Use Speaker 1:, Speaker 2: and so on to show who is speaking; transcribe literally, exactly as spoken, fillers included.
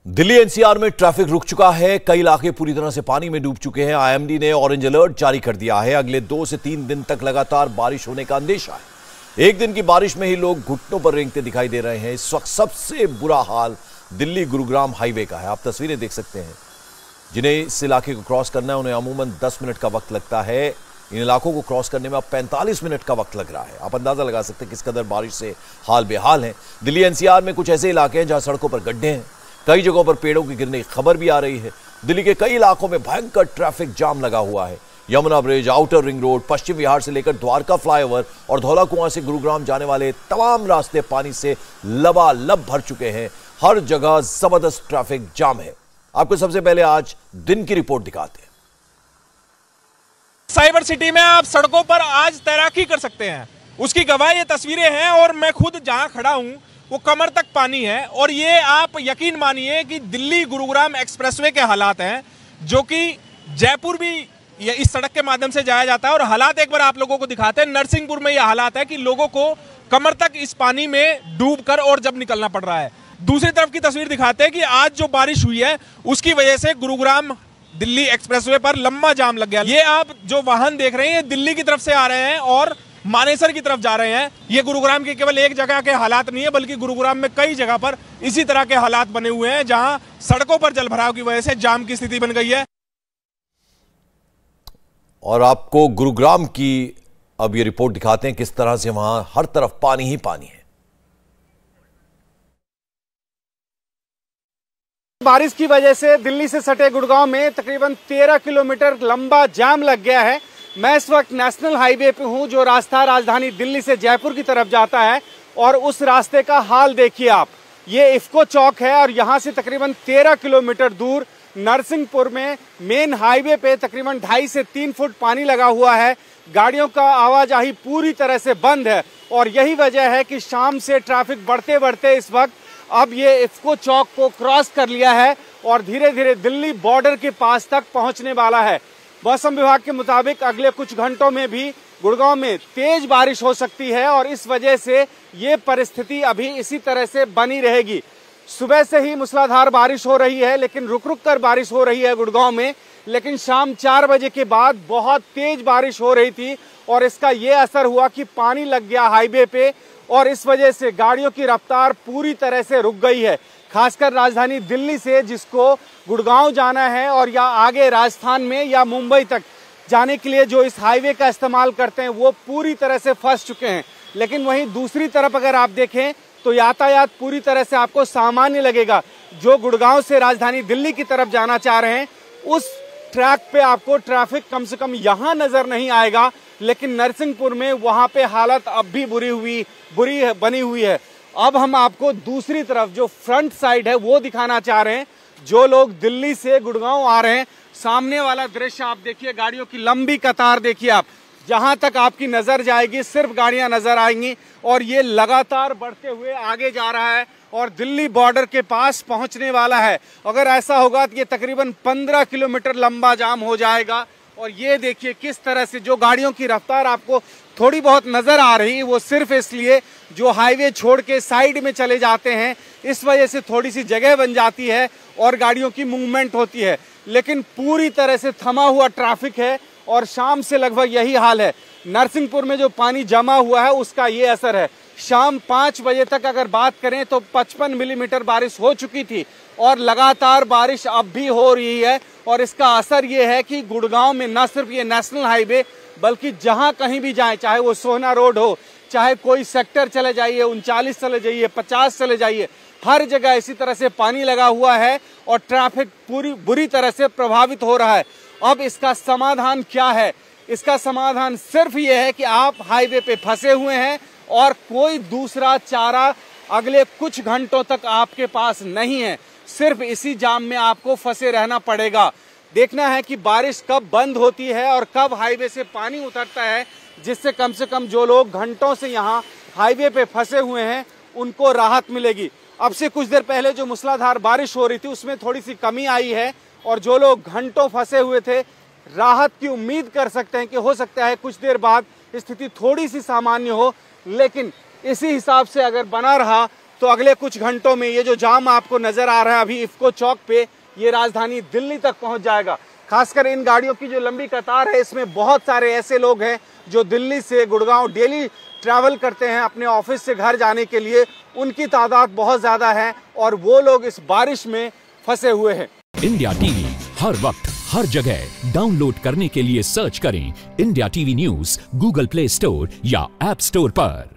Speaker 1: Delhi NCR में traffic रुक चुका है। कई इलाके पूरी तरह से पानी में डूब चुके हैं। आईएमडी ने ऑरेंज अलर्ट जारी कर दिया है। अगले दो से तीन दिन तक लगातार बारिश होने का अंदेशा है। एक दिन की बारिश में ही लोग घुटनों पर रेंगते दिखाई दे रहे हैं। इस वक्त सबसे बुरा हाल दिल्ली गुरुग्राम हाईवे का है। आप तस्वीरें देख सकते हैं। जिन्हें इस इलाके को क्रॉस करना है उन्हें अमूमन दस मिनट का वक्त लगता है। इन इलाकों को क्रॉस करने में अब पैंतालीस मिनट का वक्त लग रहा है। आप अंदाजा लगा सकते हैं किस कदर बारिश से हाल बेहाल है। दिल्ली एनसीआर में कुछ ऐसे इलाके हैं जहां सड़कों पर गड्ढे हैं। कई जगहों पर पेड़ों की गिरने की खबर भी आ रही है। दिल्ली के कई इलाकों में भयंकर ट्रैफिक जाम लगा हुआ है। Yamuna bridge, outer ring road, Paschim Vihar से लेकर द्वारका फ्लाईओवर और धौला कुआं से गुरुग्राम जाने वाले तमाम रास्ते पानी से लबालब भर चुके हैं। हर जगह जबरदस्त ट्रैफिक जाम है। आपको सबसे पहले आज दिन की रिपोर्ट दिखाते हैं।
Speaker 2: साइबर सिटी में आप सड़कों पर आज तैराकी कर सकते हैं, उसकी गवाह ये तस्वीरें हैं। और मैं खुद जहां खड़ा हूं वो कमर तक पानी है। और ये आप यकीन मानिए कि दिल्ली गुरुग्राम एक्सप्रेसवे के हालात हैं, जो कि जयपुर भी ये इस सड़क के माध्यम से जाया जाता है। और हालात एक बार आप लोगों को दिखाते हैं। नरसिंहपुर में ये हालात है कि लोगों को कमर तक इस पानी में डूबकर और जब निकलना पड़ रहा है। दूसरी तरफ की तस्वीर दिखाते हैं कि आज जो बारिश हुई है उसकी वजह से गुरुग्राम दिल्ली एक्सप्रेसवे पर लंबा जाम लग गया। ये आप जो वाहन देख रहे हैं ये दिल्ली की तरफ से आ रहे हैं और मानेसर की तरफ जा रहे हैं। ये गुरुग्राम के केवल एक जगह के हालात नहीं है, बल्कि गुरुग्राम में कई जगह पर इसी तरह के हालात बने हुए हैं, जहां सड़कों पर जलभराव की वजह से जाम की स्थिति बन गई है।
Speaker 1: और आपको गुरुग्राम की अब ये रिपोर्ट दिखाते हैं किस तरह से वहां हर तरफ पानी ही पानी है।
Speaker 3: बारिश की वजह से दिल्ली से सटे गुड़गांव में तकरीबन तेरह किलोमीटर लंबा जाम लग गया है। मैं इस वक्त नेशनल हाईवे पे हूं, जो रास्ता राजधानी दिल्ली से जयपुर की तरफ जाता है। और उस रास्ते का हाल देखिए आप। ये इफ्को चौक है और यहां से तकरीबन तेरह किलोमीटर दूर नरसिंहपुर में मेन हाईवे पे तकरीबन ढाई से तीन फुट पानी लगा हुआ है। गाड़ियों का आवाजाही पूरी तरह से बंद है। और यही वजह है कि शाम से ट्रैफिक बढ़ते बढ़ते इस वक्त अब ये इफ्को चौक को क्रॉस कर लिया है और धीरे धीरे दिल्ली बॉर्डर के पास तक पहुंचने वाला है। मौसम विभाग के मुताबिक अगले कुछ घंटों में भी गुड़गांव में तेज बारिश हो सकती है और इस वजह से ये परिस्थिति अभी इसी तरह से बनी रहेगी। सुबह से ही मूसलाधार बारिश हो रही है, लेकिन रुक रुक कर बारिश हो रही है गुड़गांव में। लेकिन शाम चार बजे के बाद बहुत तेज बारिश हो रही थी और इसका ये असर हुआ कि पानी लग गया हाईवे पे और इस वजह से गाड़ियों की रफ्तार पूरी तरह से रुक गई है। खासकर राजधानी दिल्ली से जिसको गुड़गांव जाना है और या आगे राजस्थान में या मुंबई तक जाने के लिए जो इस हाईवे का इस्तेमाल करते हैं वो पूरी तरह से फंस चुके हैं। लेकिन वहीं दूसरी तरफ अगर आप देखें तो यातायात पूरी तरह से आपको सामान्य लगेगा। जो गुड़गांव से राजधानी दिल्ली की तरफ जाना चाह रहे हैं उस ट्रैक पे आपको ट्रैफिक कम से कम यहाँ नजर नहीं आएगा। लेकिन नरसिंहपुर में वहां पे हालत अब भी बुरी हुई बुरी है, बनी हुई है। अब हम आपको दूसरी तरफ जो फ्रंट साइड है वो दिखाना चाह रहे हैं। जो लोग दिल्ली से गुड़गांव आ रहे हैं, सामने वाला दृश्य आप देखिए। गाड़ियों की लंबी कतार देखिए आप। जहां तक आपकी नजर जाएगी सिर्फ गाड़ियां नजर आएंगी और ये लगातार बढ़ते हुए आगे जा रहा है और दिल्ली बॉर्डर के पास पहुंचने वाला है। अगर ऐसा होगा तो ये तकरीबन पंद्रह किलोमीटर लंबा जाम हो जाएगा। और ये देखिए किस तरह से जो गाड़ियों की रफ्तार आपको थोड़ी बहुत नजर आ रही है वो सिर्फ इसलिए जो हाईवे छोड़ के साइड में चले जाते हैं, इस वजह से थोड़ी सी जगह बन जाती है और गाड़ियों की मूवमेंट होती है। लेकिन पूरी तरह से थमा हुआ ट्रैफिक है और शाम से लगभग यही हाल है। नरसिंहपुर में जो पानी जमा हुआ है उसका ये असर है। शाम पाँच बजे तक अगर बात करें तो पचपन मिलीमीटर बारिश हो चुकी थी और लगातार बारिश अब भी हो रही है। और इसका असर ये है कि गुड़गांव में न सिर्फ ये नेशनल हाईवे बल्कि जहां कहीं भी जाएं, चाहे वो सोहना रोड हो, चाहे कोई सेक्टर चले जाइए, उनचालीस चले जाइए, पचास चले जाइए, हर जगह इसी तरह से पानी लगा हुआ है और ट्रैफिक पूरी बुरी तरह से प्रभावित हो रहा है। अब इसका समाधान क्या है? इसका समाधान सिर्फ ये है कि आप हाईवे पे फंसे हुए हैं और कोई दूसरा चारा अगले कुछ घंटों तक आपके पास नहीं है। सिर्फ इसी जाम में आपको फंसे रहना पड़ेगा। देखना है कि बारिश कब बंद होती है और कब हाईवे से पानी उतरता है, जिससे कम से कम जो लोग घंटों से यहाँ हाईवे पे फंसे हुए हैं उनको राहत मिलेगी। अब से कुछ देर पहले जो मूसलाधार बारिश हो रही थी उसमें थोड़ी सी कमी आई है और जो लोग घंटों फंसे हुए थे राहत की उम्मीद कर सकते हैं कि हो सकता है कुछ देर बाद स्थिति थोड़ी सी सामान्य हो। लेकिन इसी हिसाब से अगर बना रहा तो अगले कुछ घंटों में ये जो जाम आपको नजर आ रहा है अभी इफ्को चौक पे, ये राजधानी दिल्ली तक पहुंच जाएगा। खासकर इन गाड़ियों की जो लंबी कतार है, इसमें बहुत सारे ऐसे लोग हैं जो दिल्ली से गुड़गांव डेली ट्रैवल करते हैं अपने ऑफिस से घर जाने के लिए। उनकी तादाद बहुत ज्यादा है और वो लोग इस बारिश में फंसे हुए हैं।
Speaker 4: इंडिया टीवी हर वक्त हर जगह डाउनलोड करने के लिए सर्च करें India TV news Google Play store या ऐप स्टोर पर।